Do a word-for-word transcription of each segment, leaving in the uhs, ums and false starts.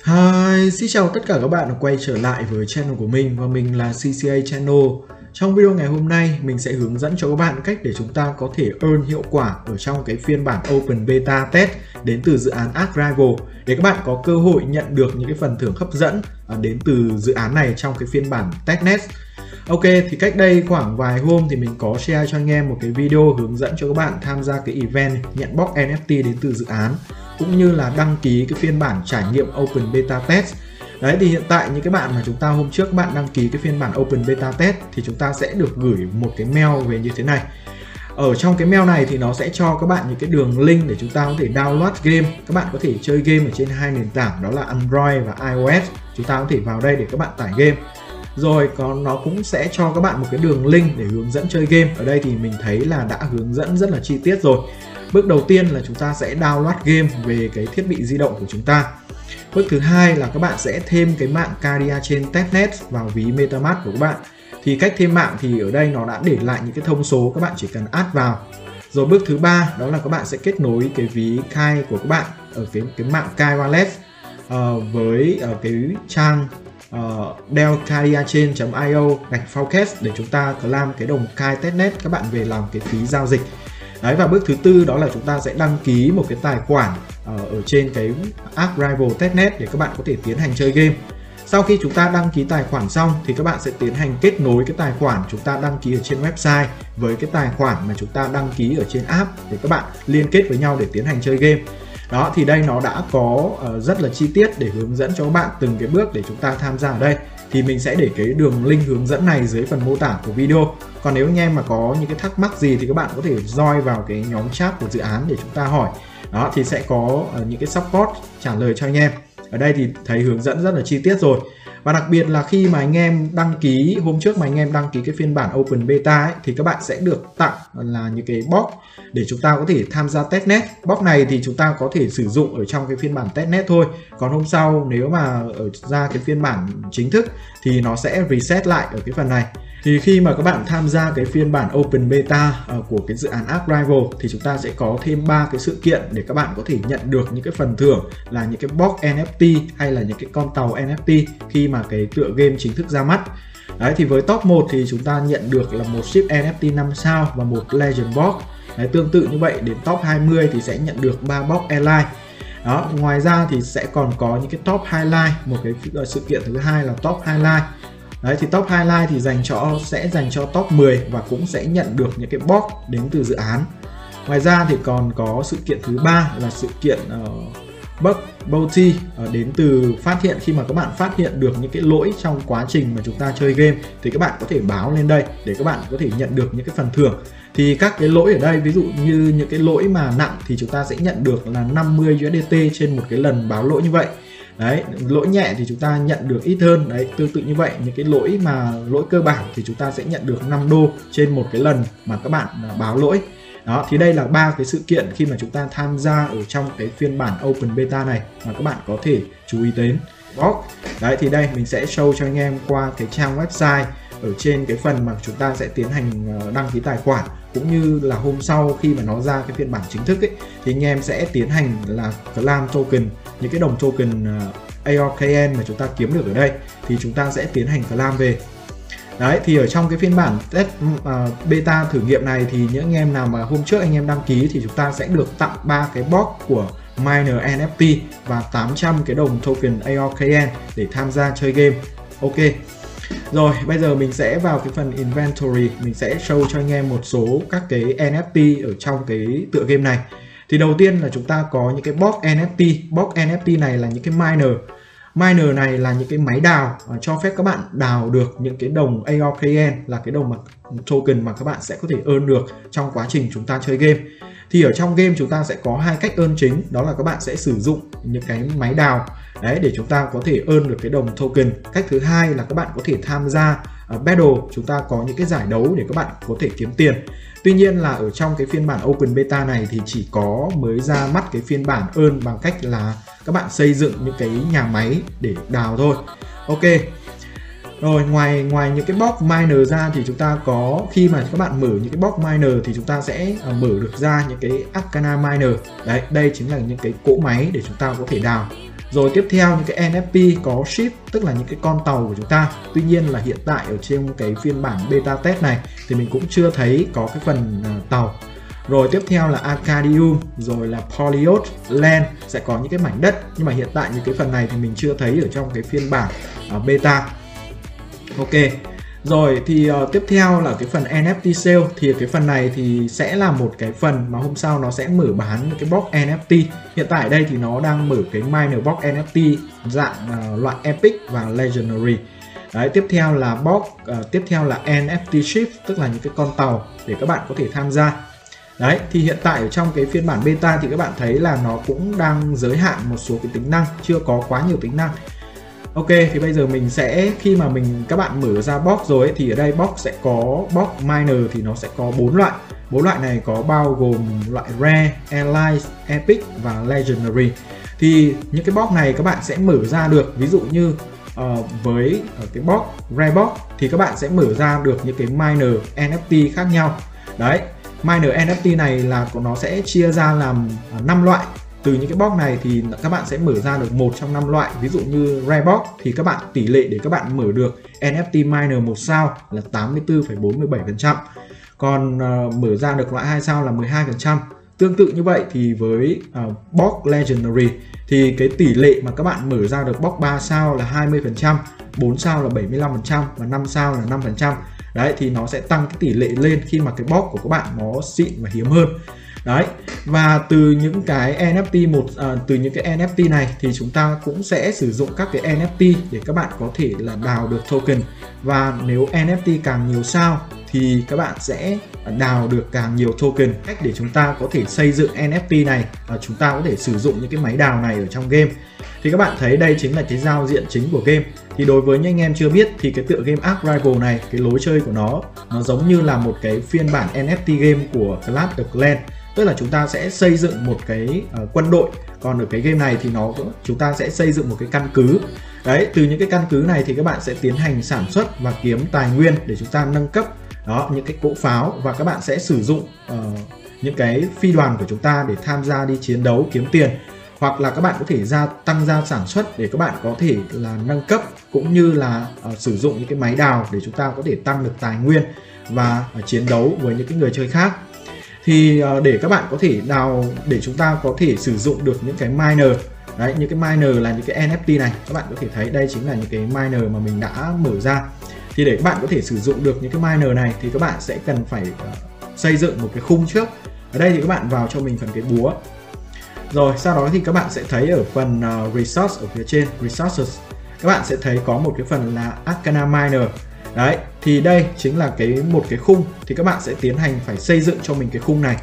Hi, xin chào tất cả các bạn đã quay trở lại với channel của mình và mình là xê xê a Channel. Trong video ngày hôm nay mình sẽ hướng dẫn cho các bạn cách để chúng ta có thể earn hiệu quả ở trong cái phiên bản Open Beta Test đến từ dự án Ark Rival để các bạn có cơ hội nhận được những cái phần thưởng hấp dẫn đến từ dự án này trong cái phiên bản Testnet. Ok, thì cách đây khoảng vài hôm thì mình có share cho anh em một cái video hướng dẫn cho các bạn tham gia cái event nhận box en ép tê đến từ dự án cũng như là đăng ký cái phiên bản trải nghiệm Open Beta Test. Đấy, thì hiện tại những cái bạn mà chúng ta hôm trước các bạn đăng ký cái phiên bản Open Beta Test thì chúng ta sẽ được gửi một cái mail về như thế này. Ở trong cái mail này thì nó sẽ cho các bạn những cái đường link để chúng ta có thể download game. Các bạn có thể chơi game ở trên hai nền tảng đó là Android và iOS. Chúng ta có thể vào đây để các bạn tải game. Rồi còn nó cũng sẽ cho các bạn một cái đường link để hướng dẫn chơi game. Ở đây thì mình thấy là đã hướng dẫn rất là chi tiết rồi. Bước đầu tiên là chúng ta sẽ download game về cái thiết bị di động của chúng ta. Bước thứ hai là các bạn sẽ thêm cái mạng Cardia trên Testnet vào ví MetaMask của các bạn. Thì cách thêm mạng thì ở đây nó đã để lại những cái thông số, các bạn chỉ cần add vào. Rồi bước thứ ba đó là các bạn sẽ kết nối cái ví Kai của các bạn ở cái cái mạng Kai Wallet uh, với uh, cái trang uh, delcardiachain chấm i o gạch forecast để chúng ta claim cái đồng Kai Testnet các bạn về làm cái phí giao dịch. Đấy, và bước thứ tư đó là chúng ta sẽ đăng ký một cái tài khoản uh, ở trên cái Ark Rival Testnet để các bạn có thể tiến hành chơi game. Sau khi chúng ta đăng ký tài khoản xong thì các bạn sẽ tiến hành kết nối cái tài khoản chúng ta đăng ký ở trên website với cái tài khoản mà chúng ta đăng ký ở trên app để các bạn liên kết với nhau để tiến hành chơi game. Đó, thì đây nó đã có uh, rất là chi tiết để hướng dẫn cho các bạn từng cái bước để chúng ta tham gia ở đây. Thì mình sẽ để cái đường link hướng dẫn này dưới phần mô tả của video. Còn nếu anh em mà có những cái thắc mắc gì thì các bạn có thể join vào cái nhóm chat của dự án để chúng ta hỏi. Đó, thì sẽ có uh, những cái support trả lời cho anh em. Ở đây thì thấy hướng dẫn rất là chi tiết rồi. Và đặc biệt là khi mà anh em đăng ký, hôm trước mà anh em đăng ký cái phiên bản Open Beta ấy, thì các bạn sẽ được tặng là những cái box để chúng ta có thể tham gia Testnet. Box này thì chúng ta có thể sử dụng ở trong cái phiên bản Testnet thôi. Còn hôm sau nếu mà ở ra cái phiên bản chính thức thì nó sẽ reset lại ở cái phần này. Thì khi mà các bạn tham gia cái phiên bản Open Beta uh, của cái dự án Ark Rival thì chúng ta sẽ có thêm ba cái sự kiện để các bạn có thể nhận được những cái phần thưởng là những cái box en ép tê hay là những cái con tàu en ép tê khi mà cái tựa game chính thức ra mắt. Đấy, thì với top một thì chúng ta nhận được là một ship en ép tê năm sao và một Legend Box. Đấy, tương tự như vậy đến top hai mươi thì sẽ nhận được ba box Airline. Đó, ngoài ra thì sẽ còn có những cái top highlight, một cái sự kiện thứ hai là top highlight. Đấy, thì top highlight thì dành cho sẽ dành cho top mười và cũng sẽ nhận được những cái box đến từ dự án. Ngoài ra thì còn có sự kiện thứ ba là sự kiện uh, bug bounty uh, đến từ phát hiện, khi mà các bạn phát hiện được những cái lỗi trong quá trình mà chúng ta chơi game thì các bạn có thể báo lên đây để các bạn có thể nhận được những cái phần thưởng. Thì các cái lỗi ở đây ví dụ như những cái lỗi mà nặng thì chúng ta sẽ nhận được là năm mươi u ét đê tê trên một cái lần báo lỗi như vậy. Đấy, lỗi nhẹ thì chúng ta nhận được ít hơn. Đấy, tương tự như vậy, những cái lỗi mà lỗi cơ bản thì chúng ta sẽ nhận được năm đô trên một cái lần mà các bạn báo lỗi. Đó, thì đây là ba cái sự kiện khi mà chúng ta tham gia ở trong cái phiên bản Open Beta này mà các bạn có thể chú ý đến. Đó. Đấy, thì đây mình sẽ show cho anh em qua cái trang website ở trên cái phần mà chúng ta sẽ tiến hành đăng ký tài khoản, cũng như là hôm sau khi mà nó ra cái phiên bản chính thức ấy, thì anh em sẽ tiến hành là claim token, những cái đồng token a rờ ca en mà chúng ta kiếm được ở đây thì chúng ta sẽ tiến hành claim về. Đấy, thì ở trong cái phiên bản test uh, beta thử nghiệm này thì những anh em nào mà hôm trước anh em đăng ký thì chúng ta sẽ được tặng ba cái box của Miner en ép tê và tám trăm cái đồng token a rờ ca en để tham gia chơi game. Ok. Rồi, bây giờ mình sẽ vào cái phần inventory, mình sẽ show cho anh em một số các cái en ép tê ở trong cái tựa game này. Thì đầu tiên là chúng ta có những cái box en ép tê. Box en ép tê này là những cái miner. Miner này là những cái máy đào cho phép các bạn đào được những cái đồng a rờ ca en, là cái đồng mà token mà các bạn sẽ có thể earn được trong quá trình chúng ta chơi game. Thì ở trong game chúng ta sẽ có hai cách earn chính, đó là các bạn sẽ sử dụng những cái máy đào đấy để chúng ta có thể earn được cái đồng token. Cách thứ hai là các bạn có thể tham gia uh, battle, chúng ta có những cái giải đấu để các bạn có thể kiếm tiền. Tuy nhiên là ở trong cái phiên bản Open Beta này thì chỉ có mới ra mắt cái phiên bản earn bằng cách là các bạn xây dựng những cái nhà máy để đào thôi. Ok. Rồi, ngoài ngoài những cái box miner ra thì chúng ta có, khi mà các bạn mở những cái box miner thì chúng ta sẽ mở được ra những cái Arcana miner. Đấy, đây chính là những cái cỗ máy để chúng ta có thể đào. Rồi tiếp theo những cái en ép pê có ship, tức là những cái con tàu của chúng ta. Tuy nhiên là hiện tại ở trên cái phiên bản beta test này thì mình cũng chưa thấy có cái phần uh, tàu. Rồi tiếp theo là Arcadium, rồi là Polyot Land sẽ có những cái mảnh đất, nhưng mà hiện tại những cái phần này thì mình chưa thấy ở trong cái phiên bản uh, beta. Ok. Rồi thì uh, tiếp theo là cái phần en ép tê sale, thì cái phần này thì sẽ là một cái phần mà hôm sau nó sẽ mở bán những cái box en ép tê. Hiện tại ở đây thì nó đang mở cái minor box en ép tê dạng uh, loại Epic và Legendary. Đấy, tiếp theo là box, uh, tiếp theo là en ép tê ship, tức là những cái con tàu để các bạn có thể tham gia. Đấy, thì hiện tại ở trong cái phiên bản beta thì các bạn thấy là nó cũng đang giới hạn một số cái tính năng, chưa có quá nhiều tính năng. Ok, thì bây giờ mình sẽ, khi mà mình các bạn mở ra box rồi ấy, thì ở đây box sẽ có box minor thì nó sẽ có bốn loại. Bốn loại này có bao gồm loại Rare, Elite, Epic và Legendary. Thì những cái box này các bạn sẽ mở ra được, ví dụ như uh, với uh, cái box Rare box thì các bạn sẽ mở ra được những cái minor en ép tê khác nhau. Đấy, minor en ép tê này là nó sẽ chia ra làm năm loại. Từ những cái box này thì các bạn sẽ mở ra được một trong năm loại. Ví dụ như Rare box thì các bạn tỷ lệ để các bạn mở được en ép tê minor một sao là tám mươi tư phẩy bốn mươi bảy phần trăm. Còn uh, mở ra được loại hai sao là mười hai phần trăm. Tương tự như vậy thì với uh, box Legendary thì cái tỷ lệ mà các bạn mở ra được box ba sao là hai mươi phần trăm, bốn sao là bảy mươi lăm phần trăm và năm sao là năm phần trăm. Đấy, thì nó sẽ tăng cái tỷ lệ lên khi mà cái box của các bạn nó xịn và hiếm hơn. Đấy, và từ những cái en ép tê một à, từ những cái en ép tê này thì chúng ta cũng sẽ sử dụng các cái en ép tê để các bạn có thể là đào được token. Và nếu en ép tê càng nhiều sao thì các bạn sẽ đào được càng nhiều token. Cách để chúng ta có thể xây dựng en ép tê này, à, chúng ta có thể sử dụng những cái máy đào này ở trong game. Thì các bạn thấy đây chính là cái giao diện chính của game. Thì đối với những anh em chưa biết thì cái tựa game Ark Rival này, cái lối chơi của nó nó giống như là một cái phiên bản en ép tê game của Clash of Clans. Tức là chúng ta sẽ xây dựng một cái uh, quân đội, còn ở cái game này thì nó chúng ta sẽ xây dựng một cái căn cứ. Đấy, từ những cái căn cứ này thì các bạn sẽ tiến hành sản xuất và kiếm tài nguyên để chúng ta nâng cấp đó những cái cỗ pháo, và các bạn sẽ sử dụng uh, những cái phi đoàn của chúng ta để tham gia đi chiến đấu kiếm tiền, hoặc là các bạn có thể gia tăng gia sản xuất để các bạn có thể là nâng cấp, cũng như là uh, sử dụng những cái máy đào để chúng ta có thể tăng được tài nguyên và uh, chiến đấu với những cái người chơi khác. Thì uh, để các bạn có thể đào, để chúng ta có thể sử dụng được những cái miner. Đấy, những cái miner là những cái en ép tê này, các bạn có thể thấy đây chính là những cái miner mà mình đã mở ra. Thì để các bạn có thể sử dụng được những cái miner này thì các bạn sẽ cần phải uh, xây dựng một cái khung trước. Ở đây thì các bạn vào cho mình phần cái búa. Rồi sau đó thì các bạn sẽ thấy ở phần uh, resource ở phía trên, resources, các bạn sẽ thấy có một cái phần là Arcana Miner. Đấy, thì đây chính là cái một cái khung, thì các bạn sẽ tiến hành phải xây dựng cho mình cái khung này.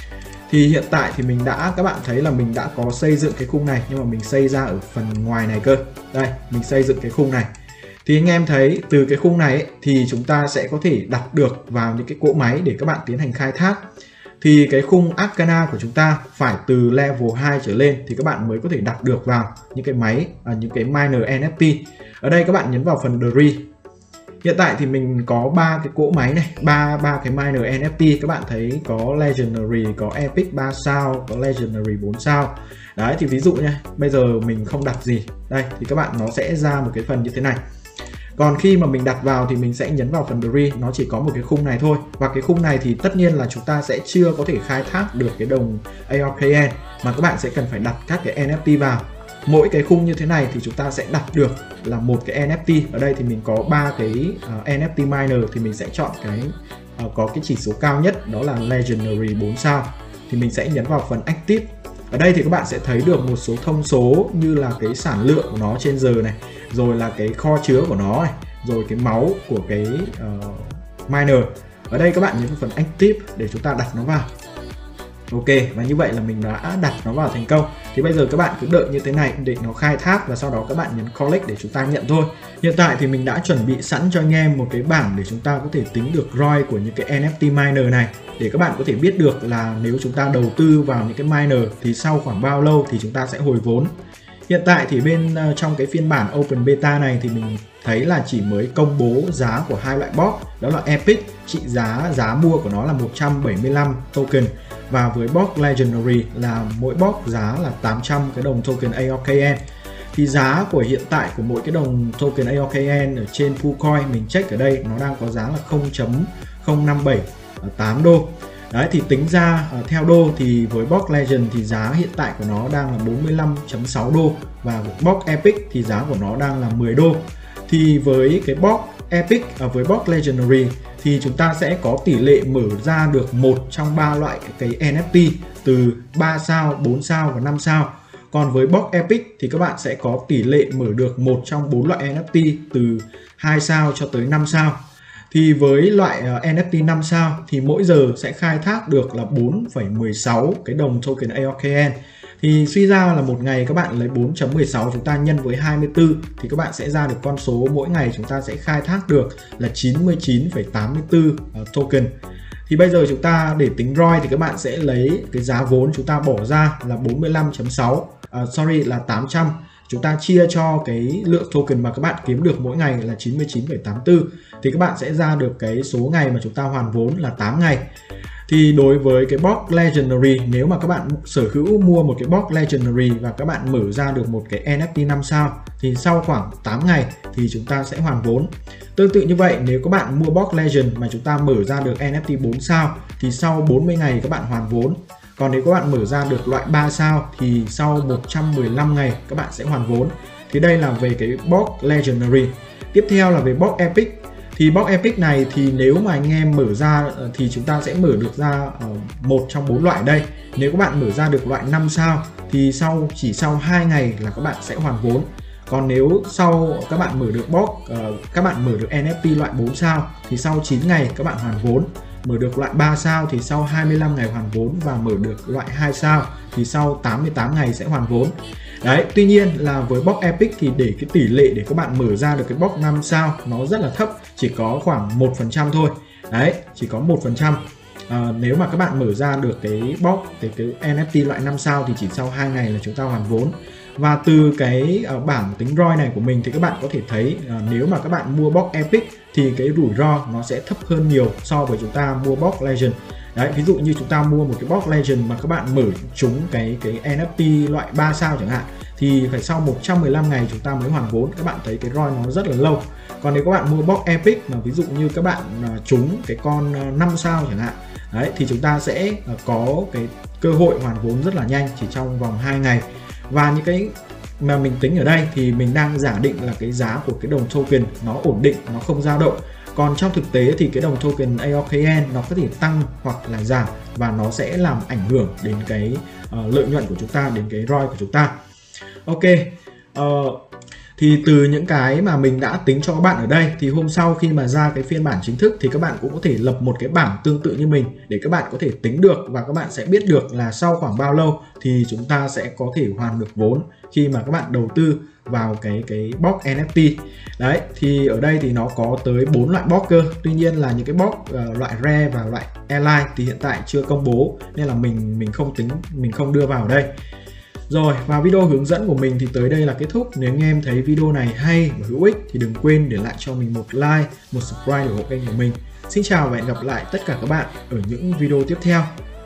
Thì hiện tại thì mình đã, các bạn thấy là mình đã có xây dựng cái khung này, nhưng mà mình xây ra ở phần ngoài này cơ. Đây, mình xây dựng cái khung này. Thì anh em thấy từ cái khung này ấy, thì chúng ta sẽ có thể đặt được vào những cái cỗ máy để các bạn tiến hành khai thác. Thì cái khung Arcana của chúng ta phải từ level hai trở lên thì các bạn mới có thể đặt được vào những cái máy, à, những cái miner en ép tê. Ở đây các bạn nhấn vào phần Dre. Hiện tại thì mình có ba cái cỗ máy này, ba ba cái miner en ép tê. Các bạn thấy có Legendary, có Epic ba sao, có Legendary bốn sao. Đấy, thì ví dụ nha, bây giờ mình không đặt gì. Đây, thì các bạn nó sẽ ra một cái phần như thế này. Còn khi mà mình đặt vào thì mình sẽ nhấn vào phần Dre, nó chỉ có một cái khung này thôi. Và cái khung này thì tất nhiên là chúng ta sẽ chưa có thể khai thác được cái đồng a rờ ca en, mà các bạn sẽ cần phải đặt các cái en ép tê vào. Mỗi cái khung như thế này thì chúng ta sẽ đặt được là một cái en ép tê. Ở đây thì mình có ba cái uh, en ép tê miner, thì mình sẽ chọn cái uh, có cái chỉ số cao nhất, đó là Legendary bốn sao. Thì mình sẽ nhấn vào phần Active. Ở đây thì các bạn sẽ thấy được một số thông số như là cái sản lượng của nó trên giờ này, rồi là cái kho chứa của nó này, rồi cái máu của cái uh, miner. Ở đây các bạn nhấn vào phần Active để chúng ta đặt nó vào. Ok, và như vậy là mình đã đặt nó vào thành công. Thì bây giờ các bạn cứ đợi như thế này để nó khai thác, và sau đó các bạn nhấn Collect để chúng ta nhận thôi. Hiện tại thì mình đã chuẩn bị sẵn cho anh em một cái bảng để chúng ta có thể tính được rờ o i của những cái en ép tê miner này, để các bạn có thể biết được là nếu chúng ta đầu tư vào những cái miner thì sau khoảng bao lâu thì chúng ta sẽ hồi vốn. Hiện tại thì bên uh, trong cái phiên bản Open Beta này thì mình thấy là chỉ mới công bố giá của hai loại box, đó là Epic, trị giá giá mua của nó là một trăm bảy mươi lăm token, và với box Legendary là mỗi box giá là tám trăm cái đồng token a rờ ca en. Thì giá của hiện tại của mỗi cái đồng token a o ca en ở trên PooCoin mình check ở đây nó đang có giá là không chấm không năm bảy tám đô. Đấy, thì tính ra uh, theo đô thì với box Legend thì giá hiện tại của nó đang là bốn mươi lăm chấm sáu đô, và box Epic thì giá của nó đang là mười đô. Thì với cái box Epic uh, với box Legendary thì chúng ta sẽ có tỷ lệ mở ra được một trong ba loại cái en ép tê từ ba sao, bốn sao và năm sao. Còn với box Epic thì các bạn sẽ có tỷ lệ mở được một trong bốn loại en ép tê từ hai sao cho tới năm sao. Thì với loại en ép tê năm sao thì mỗi giờ sẽ khai thác được là bốn phẩy mười sáu cái đồng token a o ca en. Thì suy ra là một ngày các bạn lấy bốn chấm mười sáu chúng ta nhân với hai mươi tư thì các bạn sẽ ra được con số mỗi ngày chúng ta sẽ khai thác được là chín mươi chín phẩy tám mươi tư token. Thì bây giờ chúng ta để tính roi thì các bạn sẽ lấy cái giá vốn chúng ta bỏ ra là bốn mươi lăm chấm sáu, uh, sorry là tám trăm. Chúng ta chia cho cái lượng token mà các bạn kiếm được mỗi ngày là chín mươi chín phẩy tám mươi tư thì các bạn sẽ ra được cái số ngày mà chúng ta hoàn vốn là tám ngày. Thì đối với cái box Legendary, nếu mà các bạn sở hữu mua một cái box Legendary và các bạn mở ra được một cái en ép tê năm sao thì sau khoảng tám ngày thì chúng ta sẽ hoàn vốn. Tương tự như vậy, nếu các bạn mua box Legend mà chúng ta mở ra được en ép tê bốn sao thì sau bốn mươi ngày các bạn hoàn vốn. Còn nếu các bạn mở ra được loại ba sao thì sau một trăm mười lăm ngày các bạn sẽ hoàn vốn. Thì đây là về cái box Legendary. Tiếp theo là về box Epic. Thì box Epic này thì nếu mà anh em mở ra thì chúng ta sẽ mở được ra một trong bốn loại đây. Nếu các bạn mở ra được loại năm sao thì sau chỉ sau hai ngày là các bạn sẽ hoàn vốn. Còn nếu sau các bạn mở được box, các bạn mở được en ép tê loại bốn sao thì sau chín ngày các bạn hoàn vốn. Mở được loại ba sao thì sau hai mươi lăm ngày hoàn vốn, và mở được loại hai sao thì sau tám mươi tám ngày sẽ hoàn vốn. Đấy, tuy nhiên là với box Epic thì để cái tỷ lệ để các bạn mở ra được cái box năm sao nó rất là thấp, chỉ có khoảng một phần trăm thôi. Đấy, chỉ có một phần trăm. À, nếu mà các bạn mở ra được cái box cái, cái en ép tê loại năm sao thì chỉ sau hai ngày là chúng ta hoàn vốn. Và từ cái uh, bảng tính roi này của mình thì các bạn có thể thấy uh, nếu mà các bạn mua box Epic thì cái rủi ro nó sẽ thấp hơn nhiều so với chúng ta mua box Legend. Đấy, ví dụ như chúng ta mua một cái box Legend mà các bạn mở trúng cái cái en ép tê loại ba sao chẳng hạn thì phải sau một trăm mười lăm ngày chúng ta mới hoàn vốn. Các bạn thấy cái roi nó rất là lâu. Còn nếu các bạn mua box Epic mà ví dụ như các bạn uh, trúng cái con uh, năm sao chẳng hạn, đấy thì chúng ta sẽ uh, có cái cơ hội hoàn vốn rất là nhanh chỉ trong vòng hai ngày. Và những cái mà mình tính ở đây thì mình đang giả định là cái giá của cái đồng token nó ổn định, nó không dao động. Còn trong thực tế thì cái đồng token a o ca en nó có thể tăng hoặc là giảm, và nó sẽ làm ảnh hưởng đến cái uh, lợi nhuận của chúng ta, đến cái roi của chúng ta. Ok, uh, thì từ những cái mà mình đã tính cho các bạn ở đây thì hôm sau khi mà ra cái phiên bản chính thức thì các bạn cũng có thể lập một cái bảng tương tự như mình để các bạn có thể tính được, và các bạn sẽ biết được là sau khoảng bao lâu thì chúng ta sẽ có thể hoàn được vốn khi mà các bạn đầu tư vào cái cái box en ép tê. Đấy, thì ở đây thì nó có tới bốn loại box cơ. Tuy nhiên là những cái box uh, loại rare và loại airline thì hiện tại chưa công bố nên là mình mình không tính, mình không đưa vào đây. Rồi, và video hướng dẫn của mình thì tới đây là kết thúc. Nếu anh em thấy video này hay và hữu ích thì đừng quên để lại cho mình một like, một subscribe để ủng hộ kênh của mình. Xin chào và hẹn gặp lại tất cả các bạn ở những video tiếp theo.